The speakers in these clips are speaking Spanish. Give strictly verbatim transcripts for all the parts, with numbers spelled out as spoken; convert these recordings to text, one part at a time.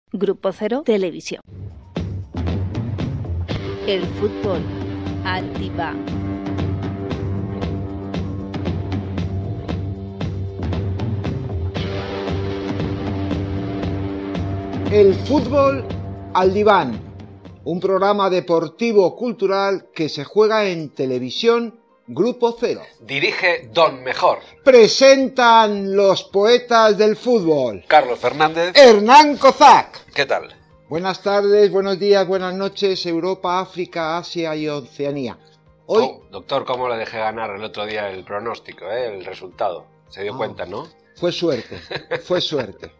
Grupo Cero Televisión. El fútbol al diván. El fútbol al diván, un programa deportivo cultural que se juega en televisión. Grupo Cero. Dirige Don Mejor. Presentan los poetas del fútbol. Carlos Fernández. Hernán Kozak. ¿Qué tal? Buenas tardes, buenos días, buenas noches, Europa, África, Asia y Oceanía. Hoy... Oh, doctor, ¿cómo le dejé ganar el otro día el pronóstico, eh? el resultado? Se dio oh, cuenta, ¿no? Fue suerte, fue suerte.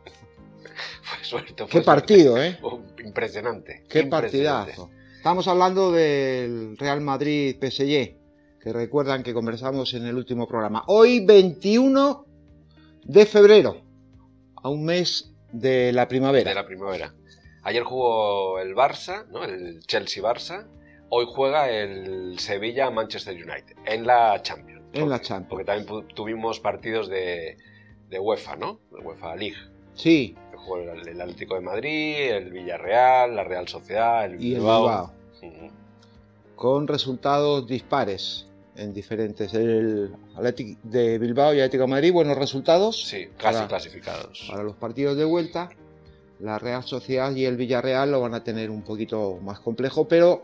Fue suerte. Fue Qué suerte. partido, ¿eh? Oh, impresionante. Qué impresionante. partidazo. Estamos hablando del Real Madrid-P S G, que recuerdan que conversamos en el último programa. Hoy, veintiuno de febrero, a un mes de la primavera. De la primavera. Ayer jugó el Barça, ¿no? El Chelsea-Barça. Hoy juega el Sevilla-Manchester United, en la Champions. En porque, la Champions. Porque también tuvimos partidos de, de UEFA, ¿no? De UEFA League. Sí. Jugó el, el Atlético de Madrid, el Villarreal, la Real Sociedad, el y Bilbao. el Bilbao. Uh-huh. Con resultados dispares en diferentes. El Atlético de Bilbao y Atlético de Madrid, buenos resultados. Sí, casi para, clasificados. Para los partidos de vuelta. La Real Sociedad y el Villarreal lo van a tener un poquito más complejo, pero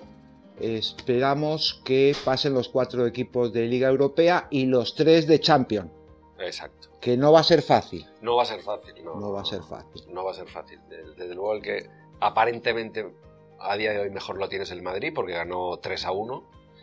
esperamos que pasen los cuatro equipos de Liga Europea y los tres de Champions. Exacto. Que no va a ser fácil. No va a ser fácil, no. No va a ser fácil. No va a ser fácil. Desde, desde luego el que aparentemente a día de hoy mejor lo tiene es el Madrid, porque ganó tres a uno.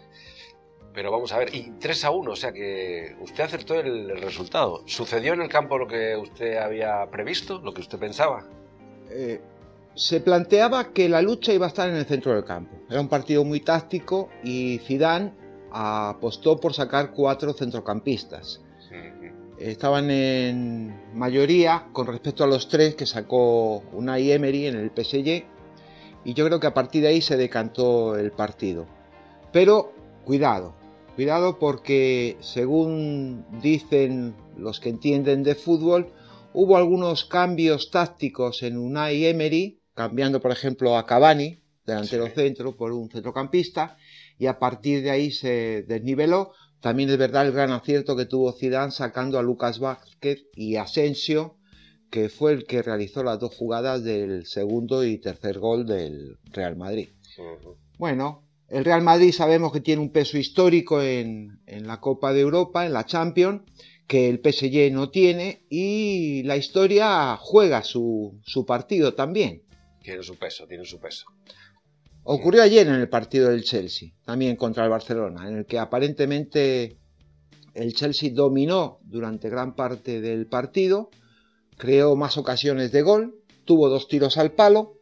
Pero vamos a ver, y tres a uno, o sea que usted acertó el, el resultado. ¿Sucedió en el campo lo que usted había previsto, lo que usted pensaba? Eh, se planteaba que la lucha iba a estar en el centro del campo. Era un partido muy táctico y Zidane apostó por sacar cuatro centrocampistas. Uh-huh. Estaban en mayoría con respecto a los tres que sacó Unai Emery en el P S G, y yo creo que a partir de ahí se decantó el partido. Pero cuidado, cuidado porque según dicen los que entienden de fútbol, hubo algunos cambios tácticos en Unai Emery, cambiando por ejemplo a Cavani, delantero sí. centro, por un centrocampista, y a partir de ahí se desniveló. También es verdad el gran acierto que tuvo Zidane sacando a Lucas Vázquez y Asensio, que fue el que realizó las dos jugadas del segundo y tercer gol del Real Madrid. Uh-huh. Bueno, el Real Madrid sabemos que tiene un peso histórico en, en la Copa de Europa, en la Champions, que el P S G no tiene, y la historia juega su, su partido también. Tiene su peso, tiene su peso. Ocurrió ayer en el partido del Chelsea, también contra el Barcelona, en el que aparentemente el Chelsea dominó durante gran parte del partido, creó más ocasiones de gol, tuvo dos tiros al palo,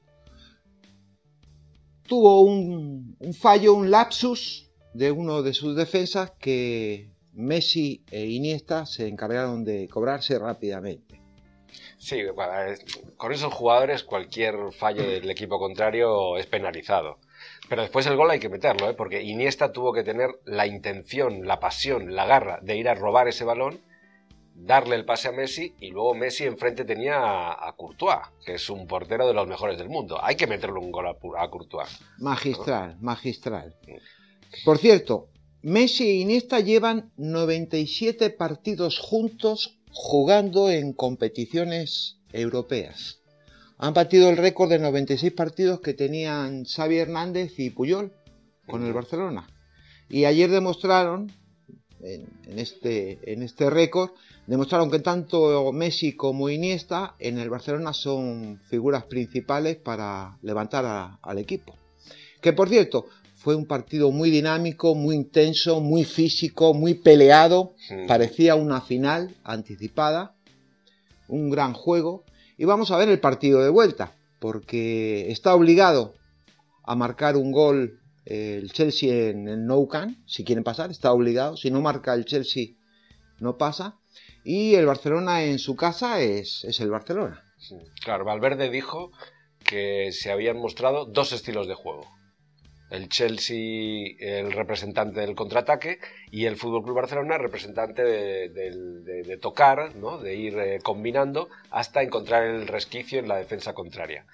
tuvo un, un fallo, un lapsus de uno de sus defensas que Messi e Iniesta se encargaron de cobrarse rápidamente. Sí, con esos jugadores cualquier fallo del equipo contrario es penalizado. Pero después el gol hay que meterlo, ¿eh? Porque Iniesta tuvo que tener la intención, la pasión, la garra de ir a robar ese balón, darle el pase a Messi, y luego Messi enfrente tenía a, a Courtois, que es un portero de los mejores del mundo. Hay que meterle un gol a, a Courtois. Magistral, ¿no? magistral. Por cierto, Messi e Iniesta llevan noventa y siete partidos juntos jugando en competiciones europeas. Han batido el récord de noventa y seis partidos que tenían Xavi Hernández y Puyol con el Barcelona. Y ayer demostraron, en, en este, en este récord, demostraron que tanto Messi como Iniesta en el Barcelona son figuras principales para levantar a, al equipo. Que por cierto, fue un partido muy dinámico, muy intenso, muy físico, muy peleado. Sí. Parecía una final anticipada. Un gran juego. Y vamos a ver el partido de vuelta, porque está obligado a marcar un gol el Chelsea en el Nou Camp, si quieren pasar, está obligado. Si no marca el Chelsea, no pasa. Y el Barcelona en su casa es, es el Barcelona. Sí. Claro, Valverde dijo que se habían mostrado dos estilos de juego. El Chelsea, el representante del contraataque, y el F C Barcelona, representante de, de, de, de tocar, ¿no? De ir eh, combinando hasta encontrar el resquicio en la defensa contraria.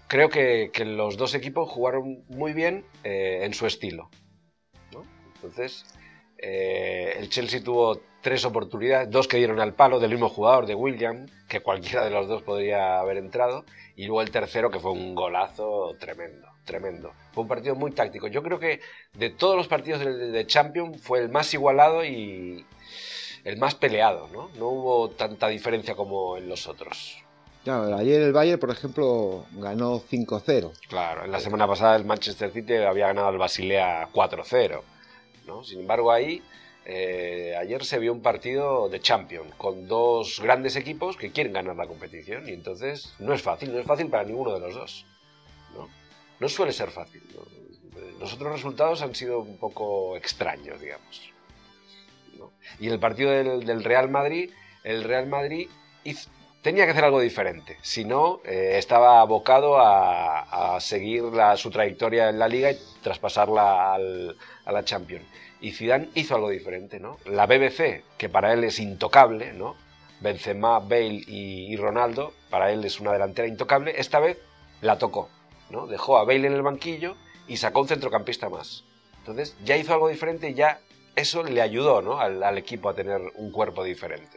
creo que, que los dos equipos jugaron muy bien eh, en su estilo, ¿no? Entonces, eh, el Chelsea tuvo tres oportunidades, dos que dieron al palo del mismo jugador, de William, que cualquiera de los dos podría haber entrado, y luego el tercero que fue un golazo tremendo, tremendo. Fue un partido muy táctico. Yo creo que de todos los partidos de, de Champions fue el más igualado y el más peleado, ¿no? No hubo tanta diferencia como en los otros. Claro, ayer el Bayern, por ejemplo, ganó cinco cero. Claro, en la semana pasada el Manchester City había ganado al Basilea cuatro cero, ¿no? Sin embargo, ahí eh, ayer se vio un partido de Champions con dos grandes equipos que quieren ganar la competición y entonces no es fácil, no es fácil para ninguno de los dos, ¿no? No suele ser fácil, ¿no? Los otros resultados han sido un poco extraños, digamos, ¿no? Y en el partido del, del Real Madrid, el Real Madrid hizo, tenía que hacer algo diferente, si no, eh, estaba abocado a, a seguir la, su trayectoria en la Liga y traspasarla al, a la Champions. Y Zidane hizo algo diferente, ¿no? La B B C, que para él es intocable, ¿no? Benzema, Bale y, y Ronaldo, para él es una delantera intocable, esta vez la tocó, ¿no? Dejó a Bale en el banquillo y sacó un centrocampista más. Entonces ya hizo algo diferente y ya eso le ayudó, ¿no? al, al equipo a tener un cuerpo diferente.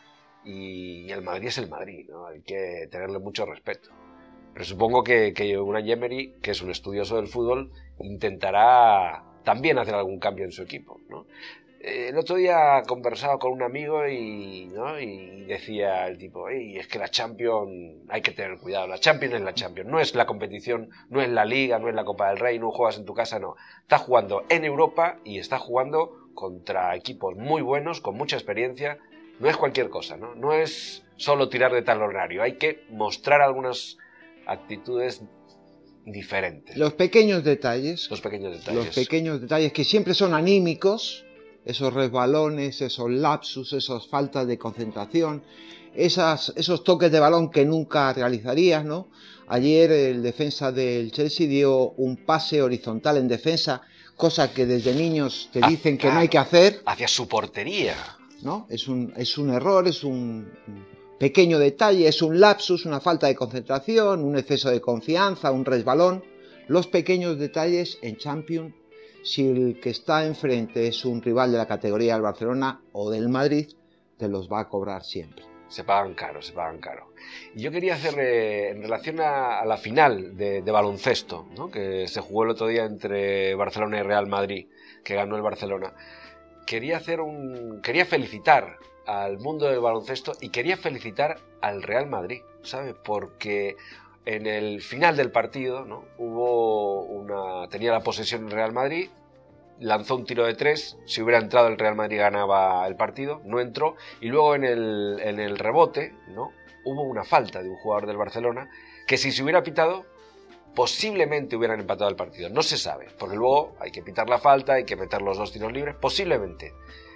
Y el Madrid es el Madrid, ¿no? Hay que tenerle mucho respeto. Pero supongo que, que Unai Emery, que es un estudioso del fútbol, intentará también hacer algún cambio en su equipo, ¿no? El otro día conversaba con un amigo y, ¿no? y decía el tipo, hey, es que la Champions hay que tener cuidado, la Champions es la Champions, no es la competición, no es la Liga, no es la Copa del Rey, no juegas en tu casa, no. Está jugando en Europa y está jugando contra equipos muy buenos, con mucha experiencia. No es cualquier cosa, ¿no? No es solo tirar de talonario, hay que mostrar algunas actitudes diferentes. Los pequeños detalles. Los pequeños detalles. Los pequeños detalles que siempre son anímicos, esos resbalones, esos lapsus, esas faltas de concentración, esas, esos toques de balón que nunca realizarías, ¿no? Ayer el defensa del Chelsea dio un pase horizontal en defensa, cosa que desde niños te dicen ah, que no hay que hacer. Hacia su portería. ¿No? Es un, es un error, es un pequeño detalle, es un lapsus, una falta de concentración, un exceso de confianza, un resbalón. Los pequeños detalles en Champions, si el que está enfrente es un rival de la categoría del Barcelona o del Madrid, te los va a cobrar siempre. Se pagan caro, se pagan caro. Y yo quería hacer, eh, en relación a, a la final de, de baloncesto, ¿no? Que se jugó el otro día entre Barcelona y Real Madrid, que ganó el Barcelona. Quería hacer un, quería felicitar al mundo del baloncesto y quería felicitar al Real Madrid, ¿sabes? Porque en el final del partido, ¿no? Hubo una, tenía la posesión el Real Madrid, lanzó un tiro de tres, si hubiera entrado el Real Madrid ganaba el partido, no entró, y luego en el, en el rebote, ¿no? Hubo una falta de un jugador del Barcelona que si se hubiera pitado posiblemente hubieran empatado el partido, no se sabe, porque luego hay que pitar la falta, hay que meter los dos tiros libres, posiblemente,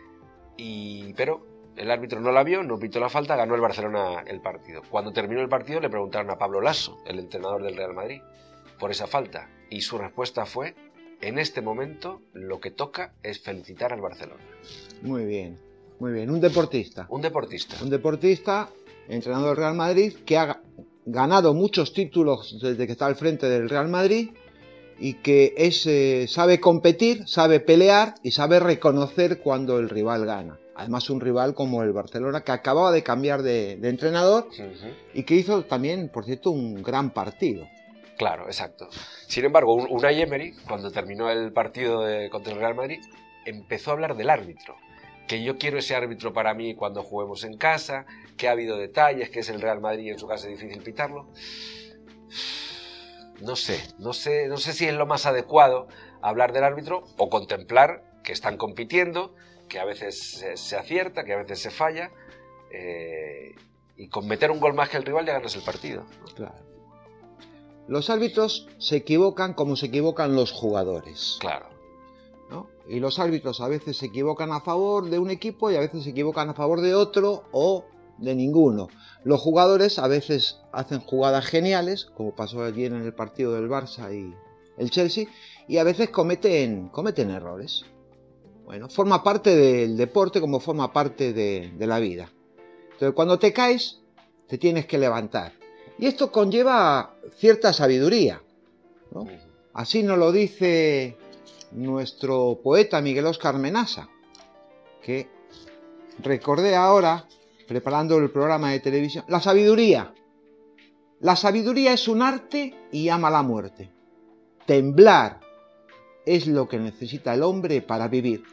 y pero el árbitro no la vio, no pitó la falta, ganó el Barcelona el partido. Cuando terminó el partido le preguntaron a Pablo Lasso, el entrenador del Real Madrid, por esa falta, y su respuesta fue: en este momento lo que toca es felicitar al Barcelona. Muy bien, muy bien, un deportista. Un deportista. Un deportista, entrenador del Real Madrid, que ha ganado muchos títulos desde que está al frente del Real Madrid y que es, eh, sabe competir, sabe pelear y sabe reconocer cuando el rival gana. Además un rival como el Barcelona, que acababa de cambiar de, de entrenador uh-huh. y que hizo también, por cierto, un gran partido. Claro, exacto. Sin embargo, Unai Emery, cuando terminó el partido de, contra el Real Madrid, empezó a hablar del árbitro. Que yo quiero ese árbitro para mí cuando juguemos en casa, que ha habido detalles, que es el Real Madrid y en su casa es difícil pitarlo. No sé, no sé, no sé si es lo más adecuado hablar del árbitro o contemplar que están compitiendo, que a veces se, se acierta, que a veces se falla, eh, y con meter un gol más que el rival ya ganas el partido, ¿no? Claro. Los árbitros se equivocan como se equivocan los jugadores. Claro. ¿No? Y los árbitros a veces se equivocan a favor de un equipo y a veces se equivocan a favor de otro o de ninguno. Los jugadores a veces hacen jugadas geniales, como pasó ayer en el partido del Barça y el Chelsea, y a veces cometen, cometen errores. Bueno, forma parte del deporte como forma parte de, de la vida. Entonces, cuando te caes, te tienes que levantar. Y esto conlleva cierta sabiduría, ¿no? Así nos lo dice nuestro poeta Miguel Óscar Menasa, que recordé ahora, preparando el programa de televisión, la sabiduría. La sabiduría es un arte y ama la muerte. Temblar es lo que necesita el hombre para vivir.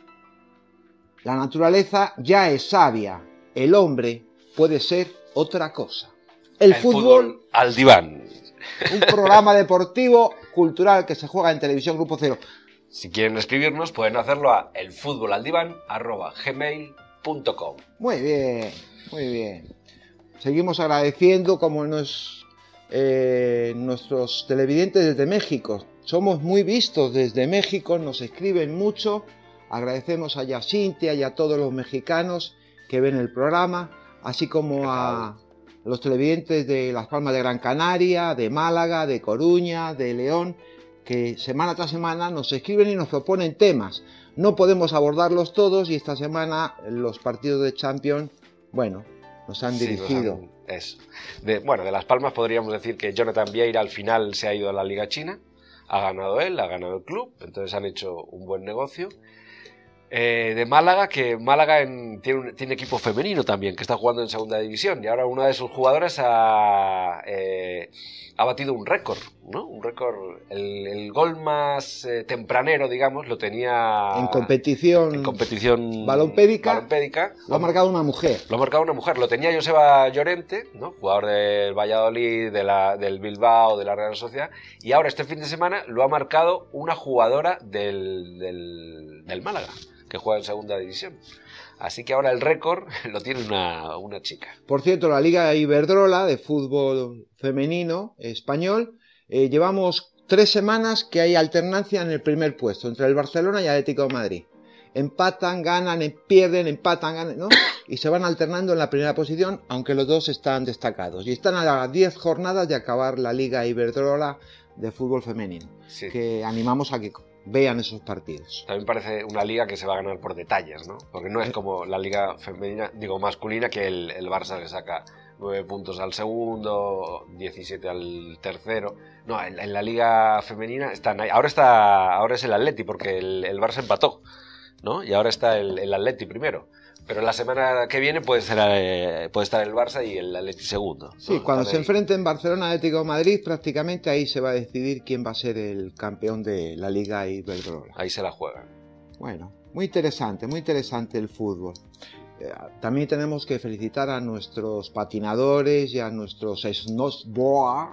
La naturaleza ya es sabia, el hombre puede ser otra cosa. El, el fútbol, fútbol al diván. Un programa deportivo cultural que se juega en Televisión Grupo Cero. Si quieren escribirnos, pueden hacerlo a elfutbolaldiván arroba gmail punto com. Muy bien, muy bien. Seguimos agradeciendo como nos, eh, nuestros televidentes desde México. Somos muy vistos desde México, nos escriben mucho. Agradecemos a Yacintia y a todos los mexicanos que ven el programa, así como a los televidentes de Las Palmas de Gran Canaria, de Málaga, de Coruña, de León, que semana tras semana nos escriben y nos proponen temas. No podemos abordarlos todos y esta semana los partidos de Champions, bueno, nos han dirigido. Sí, nos han, eso. De, bueno, de Las Palmas podríamos decir que Jonathan Vieira al final se ha ido a la Liga China, ha ganado él, ha ganado el club, entonces han hecho un buen negocio. Eh, de Málaga, que Málaga en, tiene, un, tiene equipo femenino también, que está jugando en segunda división, y ahora una de sus jugadoras ha, eh, ha batido un récord, ¿no? Un récord, el, el gol más eh, tempranero, digamos, lo tenía en competición, en competición balompédica, balompédica, lo ha marcado una mujer. Lo ha marcado una mujer, lo tenía Joseba Llorente, ¿no? Jugador del Valladolid, de la, del Bilbao, de la Real Sociedad, y ahora este fin de semana lo ha marcado una jugadora del, del, del Málaga, que juega en segunda división. Así que ahora el récord lo tiene una, una chica. Por cierto, la Liga Iberdrola de fútbol femenino español, eh, llevamos tres semanas que hay alternancia en el primer puesto entre el Barcelona y Atlético de Madrid. Empatan, ganan, pierden, empatan, ganan, ¿no? Y se van alternando en la primera posición, aunque los dos están destacados. Y están a las diez jornadas de acabar la Liga Iberdrola de fútbol femenino. Sí. Que animamos a que vean esos partidos. También parece una liga que se va a ganar por detalles, ¿no? Porque no es como la liga femenina, digo masculina, que el, el Barça le saca nueve puntos al segundo, diecisiete al tercero. No, en, en la liga femenina están ahí. Ahora está, ahora es el Atleti, porque el, el Barça empató, ¿no? Y ahora está el, el Atleti primero. Pero la semana que viene puede, ser, eh, puede estar el Barça y el Atleti segundo, ¿no? Sí, cuando Están se ahí. enfrenten Barcelona y Atlético de Madrid, prácticamente ahí se va a decidir quién va a ser el campeón de la Liga Iberdrola. Ahí se la juegan. Bueno, muy interesante, muy interesante el fútbol. Eh, también tenemos que felicitar a nuestros patinadores y a nuestros snowboard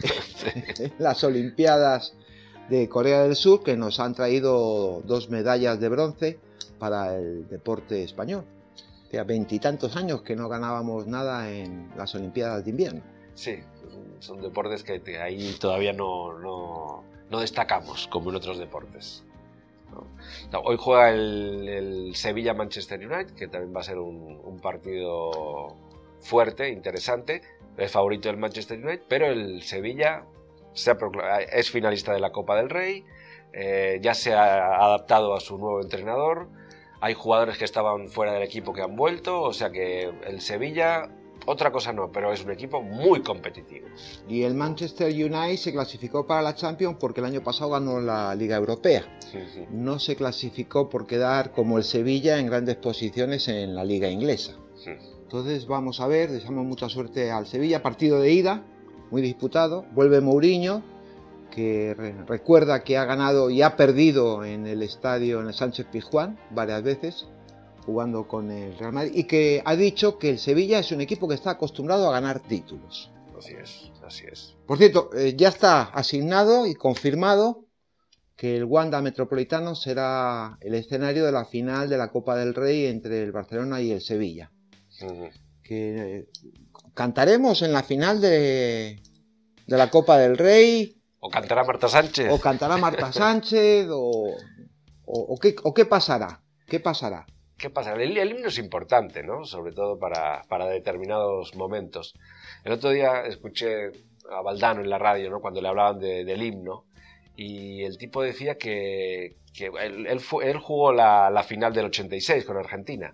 en las Olimpiadas de Corea del Sur, que nos han traído dos medallas de bronce para el deporte español. Hacía veintitantos años que no ganábamos nada en las Olimpiadas de invierno. Sí, son deportes que ahí todavía no, no, no destacamos como en otros deportes. ¿no? No, hoy juega el, el Sevilla-Manchester United, que también va a ser un, un partido fuerte, interesante. Es favorito del Manchester United, pero el Sevilla se ha es finalista de la Copa del Rey, eh, ya se ha adaptado a su nuevo entrenador. Hay jugadores que estaban fuera del equipo que han vuelto, o sea que el Sevilla, otra cosa no, pero es un equipo muy competitivo. Y el Manchester United se clasificó para la Champions porque el año pasado ganó la Liga Europea. Sí, sí. No se clasificó por quedar como el Sevilla en grandes posiciones en la Liga Inglesa. Sí. Entonces vamos a ver, deseamos mucha suerte al Sevilla. Partido de ida, muy disputado. Vuelve Mourinho, que re recuerda que ha ganado y ha perdido en el estadio, en el Sánchez Pizjuán, varias veces, jugando con el Real Madrid, y que ha dicho que el Sevilla es un equipo que está acostumbrado a ganar títulos. Así es, así es. Por cierto, eh, ya está asignado y confirmado que el Wanda Metropolitano será el escenario de la final de la Copa del Rey entre el Barcelona y el Sevilla. Uh-huh. Que eh, cantaremos en la final de, de la Copa del Rey. O cantará Marta Sánchez. O cantará Marta Sánchez, o, o, o, qué, o qué pasará. ¿Qué pasará? ¿Qué pasa? El, el himno es importante, ¿no? Sobre todo para, para determinados momentos. El otro día escuché a Valdano en la radio, ¿no? Cuando le hablaban de, del himno, y el tipo decía que, que él, él, fue, él jugó la, la final del ochenta y seis con Argentina,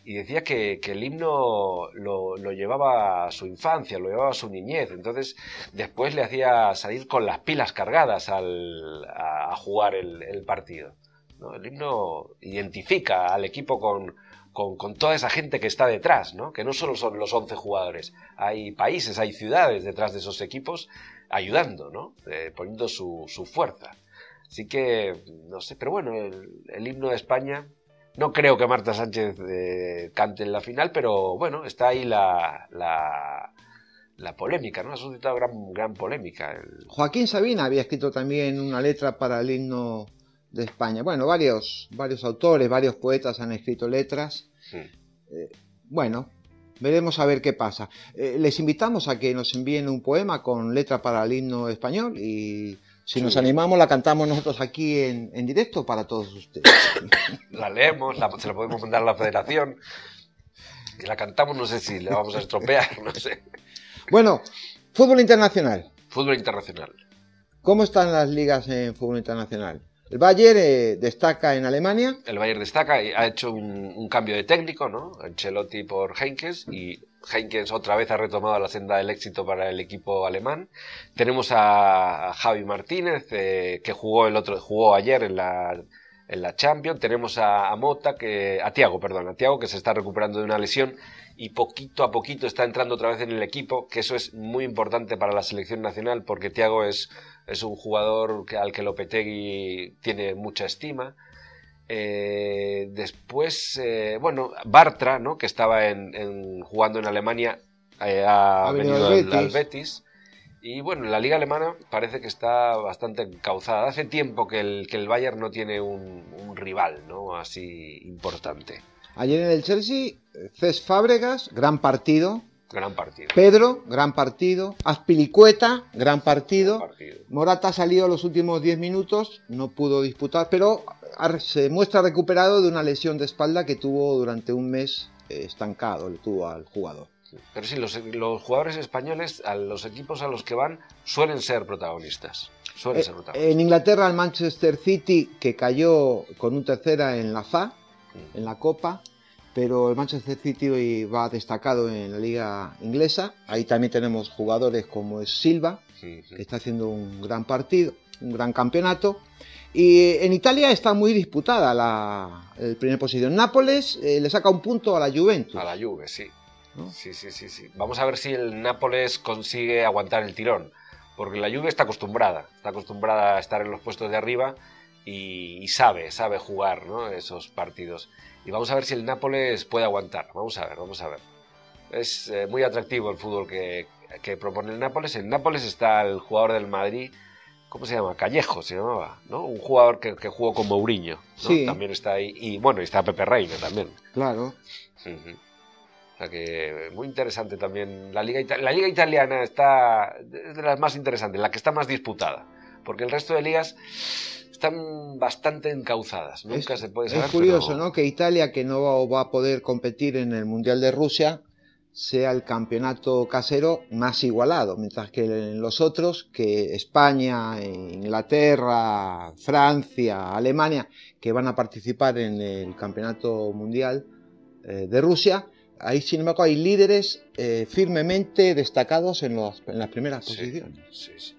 y decía que, que el himno lo, lo llevaba a su infancia, lo llevaba a su niñez, entonces después le hacía salir con las pilas cargadas al, a, a jugar el, el partido, ¿no? El himno identifica al equipo con, con, con toda esa gente que está detrás, ¿no? Que no solo son los once jugadores, hay países, hay ciudades detrás de esos equipos ayudando, ¿no? Eh, poniendo su, su fuerza. Así que, no sé, pero bueno, el, el himno de España... No creo que Marta Sánchez eh, cante en la final, pero bueno, está ahí la, la, la polémica, ¿no? Ha suscitado gran, gran polémica. El... Joaquín Sabina había escrito también una letra para el himno de España. Bueno, varios, varios autores, varios poetas han escrito letras. Sí. Eh, bueno, veremos a ver qué pasa. Eh, les invitamos a que nos envíen un poema con letra para el himno español y... Si sí. nos animamos, la cantamos nosotros aquí en, en directo para todos ustedes. La leemos, la, se la podemos mandar a la federación. Y la cantamos, no sé si la vamos a estropear, no sé. Bueno, fútbol internacional. Fútbol internacional. ¿Cómo están las ligas en fútbol internacional? El Bayern eh, destaca en Alemania. El Bayern destaca y ha hecho un, un cambio de técnico, ¿no? Ancelotti por Heinkes y... Heinkes otra vez ha retomado la senda del éxito para el equipo alemán. Tenemos a, a Javi Martínez, eh, que jugó el otro, jugó ayer en la, en la Champions. Tenemos a, a Mota, que, a Thiago, perdón, a Thiago, que se está recuperando de una lesión y poquito a poquito está entrando otra vez en el equipo, que eso es muy importante para la selección nacional, porque Thiago es, es un jugador que, al que Lopetegui tiene mucha estima. Eh, después, eh, bueno, Bartra, ¿no? Que estaba en, en, jugando en Alemania, eh, ha, ha venido, venido al, Betis. al Betis. Y bueno, la liga alemana parece que está bastante encauzada. Hace tiempo que el, que el Bayern no tiene un, un rival, ¿no? Así importante. Ayer en el Chelsea, Cesc Fábregas, gran partido. Gran partido. Pedro, gran partido. Azpilicueta, gran partido. gran partido. Morata ha salido los últimos diez minutos, no pudo disputar, pero se muestra recuperado de una lesión de espalda que tuvo durante un mes eh, estancado, le tuvo al jugador. Pero sí, los, los jugadores españoles, a los equipos a los que van, suelen ser protagonistas. Suelen eh, ser protagonistas. En Inglaterra, el Manchester City, que cayó con un tercera en la F A, mm. en la Copa, pero el Manchester City va destacado en la liga inglesa. Ahí también tenemos jugadores como es Silva, sí, sí. que está haciendo un gran partido, un gran campeonato. Y en Italia está muy disputada la, la primera posición. Nápoles eh, le saca un punto a la Juventus. A la Juve, sí. ¿No? Sí, sí, sí, sí. Vamos a ver si el Nápoles consigue aguantar el tirón, porque la Juve está acostumbrada, está acostumbrada a estar en los puestos de arriba y, y sabe, sabe jugar, ¿no? Esos partidos. Y vamos a ver si el Nápoles puede aguantar. Vamos a ver, vamos a ver. Es eh, muy atractivo el fútbol que, que propone el Nápoles. En Nápoles está el jugador del Madrid, ¿cómo se llama? Callejo se llamaba, ¿no? Un jugador que, que jugó con Mourinho, ¿no? Sí. También está ahí. Y bueno, está Pepe Reina también. Claro. Uh-huh. O sea que muy interesante también. La liga, la liga italiana está es de las más interesantes, la que está más disputada. Porque el resto de ligas están bastante encauzadas. Nunca es, se puede saber. Es curioso, pero... ¿no? Que Italia, que no va a poder competir en el Mundial de Rusia, sea el campeonato casero más igualado, mientras que en los otros, que España, Inglaterra, Francia, Alemania, que van a participar en el campeonato mundial eh, de Rusia, ahí sin embargo hay líderes eh, firmemente destacados en, los, en las primeras sí, posiciones. Sí, sí.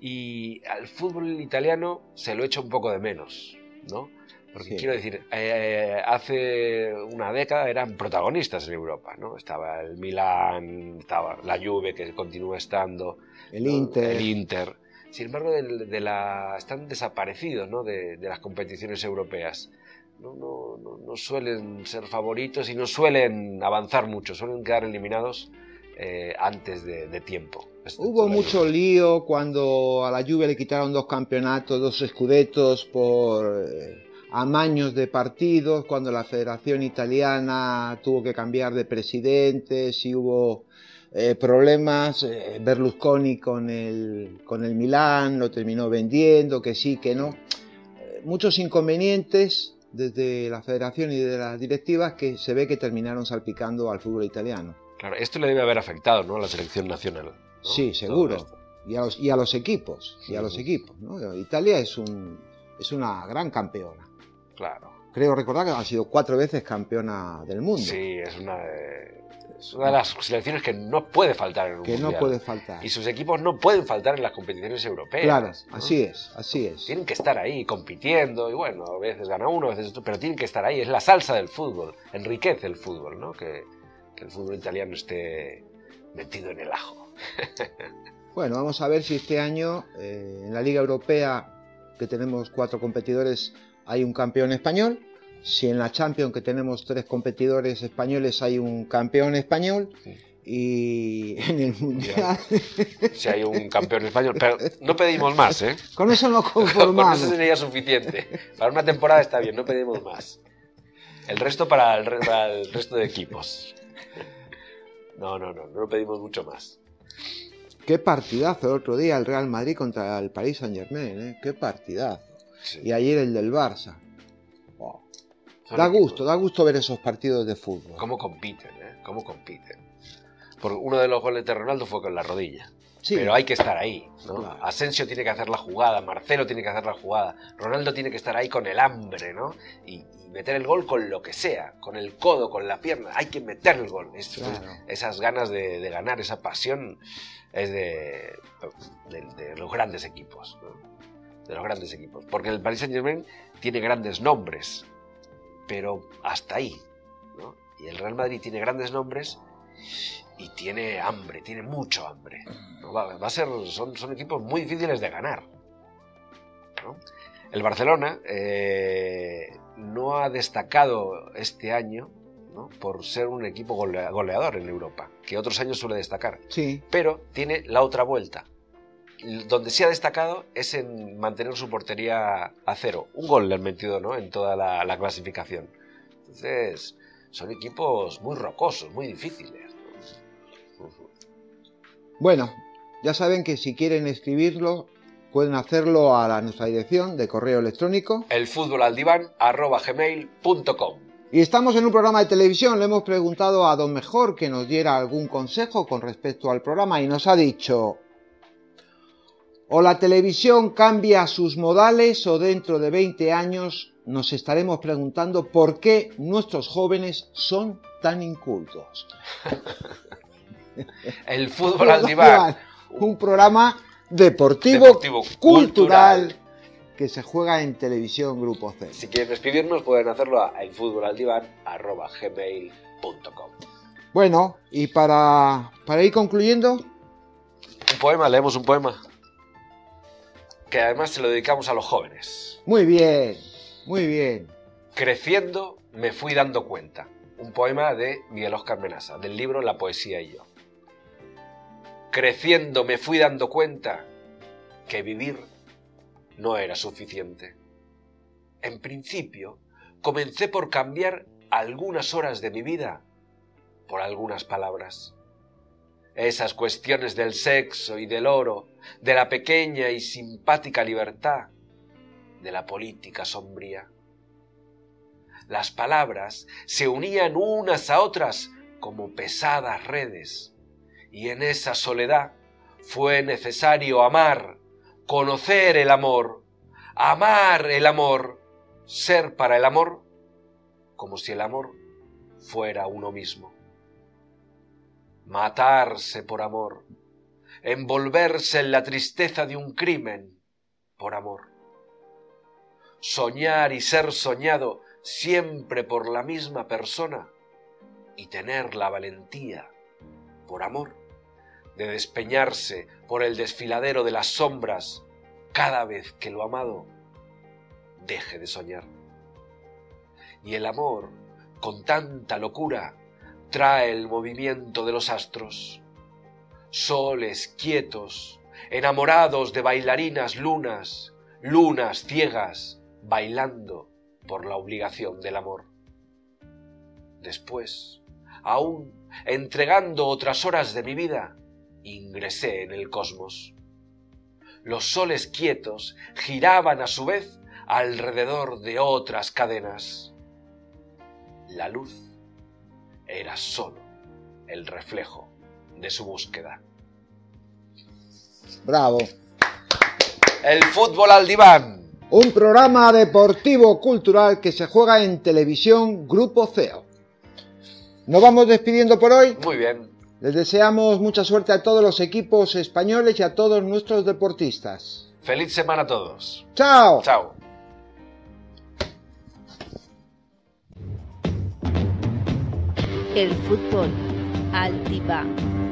Y al fútbol italiano se lo echa un poco de menos, ¿no? Porque sí. quiero decir, eh, hace una década eran protagonistas en Europa, ¿no? Estaba el Milan, estaba la Juve, que continúa estando, el ¿no? Inter. El Inter. Sin embargo, de, de la, están desaparecidos, ¿no? de, de las competiciones europeas. No, no, no, no suelen ser favoritos y no suelen avanzar mucho, suelen quedar eliminados eh, antes de, de tiempo. Hubo mucho lío cuando a la Juve le quitaron dos campeonatos, dos scudettos por eh, amaños de partidos, cuando la Federación Italiana tuvo que cambiar de presidentes y hubo eh, problemas. eh, Berlusconi con el, con el Milán lo terminó vendiendo, que sí, que no. Eh, muchos inconvenientes desde la Federación y de las directivas que se ve que terminaron salpicando al fútbol italiano. Claro, esto le debe haber afectado, ¿no?, a la selección nacional, ¿no? Sí, seguro. Y a los, y a los equipos, y a los equipos, ¿no? Italia es, un, es una gran campeona. Claro. creo recordar que han sido cuatro veces campeona del mundo. Sí, es una de, es una de las selecciones que no puede faltar en un que mundial. no puede faltar. Y sus equipos no pueden faltar en las competiciones europeas. Claro, ¿no? así es, así es. Tienen que estar ahí compitiendo y bueno, a veces gana uno, a veces otro, pero tienen que estar ahí. Es la salsa del fútbol, enriquece el fútbol, ¿no? Que, que el fútbol italiano esté metido en el ajo. Bueno, vamos a ver si este año eh, en la Liga Europea, que tenemos cuatro competidores, hay un campeón español. Si en la Champions, que tenemos tres competidores españoles, hay un campeón español. Y en el Mundial... Si hay un campeón español. Pero no pedimos más, ¿eh? Con eso nos conformamos. Con eso sería suficiente. Para una temporada está bien, no pedimos más. El resto para el, re para el resto de equipos. No, no, no, no pedimos mucho más. Qué partidazo el otro día el Real Madrid contra el Paris Saint-Germain, ¿eh? Qué partidazo. Sí. Y ayer el del Barça. Wow. Son Da equipos. gusto, da gusto ver esos partidos de fútbol. ¿Cómo compiten, eh? ¿Cómo compiten? Porque uno de los goles de Ronaldo fue con la rodilla. Sí. Pero hay que estar ahí, ¿no? Claro. Asensio tiene que hacer la jugada, Marcelo tiene que hacer la jugada, Ronaldo tiene que estar ahí con el hambre, ¿no? Y, y meter el gol con lo que sea, con el codo, con la pierna, hay que meter el gol. Es, Claro. Esas ganas de, de ganar, esa pasión es de, de, de los grandes equipos, ¿no? De los grandes equipos. Porque el Paris Saint-Germain tiene grandes nombres, pero hasta ahí, ¿no? Y el Real Madrid tiene grandes nombres y tiene hambre, tiene mucho hambre, ¿no? Va, va a ser, son, son equipos muy difíciles de ganar, ¿no? El Barcelona eh, no ha destacado este año, ¿no? Por ser un equipo golea, goleador en Europa, que otros años suele destacar, Sí. pero tiene la otra vuelta. Donde sí ha destacado es en mantener su portería a cero. Un gol le han metido, ¿no? En toda la, la clasificación. Entonces, son equipos muy rocosos, muy difíciles. Bueno, ya saben que si quieren escribirlo, pueden hacerlo a la, nuestra dirección de correo electrónico. elfutbolaldiván arroba gmail punto com. Y estamos en un programa de televisión. Le hemos preguntado a Don Mejor que nos diera algún consejo con respecto al programa y nos ha dicho: o la televisión cambia sus modales o dentro de veinte años nos estaremos preguntando por qué nuestros jóvenes son tan incultos. El fútbol al diván. Un programa deportivo, Deportivo cultural, cultural. que se juega en Televisión Grupo C. Si quieren escribirnos pueden hacerlo a elfutbolaldiván arroba gmail punto com. Bueno, y para, para ir concluyendo, Un poema, leemos un poema. Que además se lo dedicamos a los jóvenes. muy bien, muy bien. Creciendo me fui dando cuenta. Un poema de Miguel Óscar Menasa, del libro La poesía y yo. Creciendo me fui dando cuenta que vivir no era suficiente. En principio, comencé por cambiar algunas horas de mi vida por algunas palabras. Esas cuestiones del sexo y del oro, de la pequeña y simpática libertad, de la política sombría. Las palabras se unían unas a otras como pesadas redes, y en esa soledad fue necesario amar, conocer el amor, amar el amor, ser para el amor como si el amor fuera uno mismo. Matarse por amor, envolverse en la tristeza de un crimen por amor. Soñar y ser soñado siempre por la misma persona y tener la valentía, por amor, de despeñarse por el desfiladero de las sombras cada vez que lo amado deje de soñar. Y el amor, con tanta locura, trae el movimiento de los astros, soles quietos, enamorados de bailarinas lunas, lunas ciegas, bailando por la obligación del amor. Después, aún entregando otras horas de mi vida, ingresé en el cosmos. Los soles quietos giraban a su vez alrededor de otras cadenas. La luz era solo el reflejo de su búsqueda. Bravo. El fútbol al diván. Un programa deportivo cultural que se juega en televisión Grupo C E O. Nos vamos despidiendo por hoy. Muy bien. Les deseamos mucha suerte a todos los equipos españoles y a todos nuestros deportistas. Feliz semana a todos. ¡Chao! Chao. El fútbol Altiba.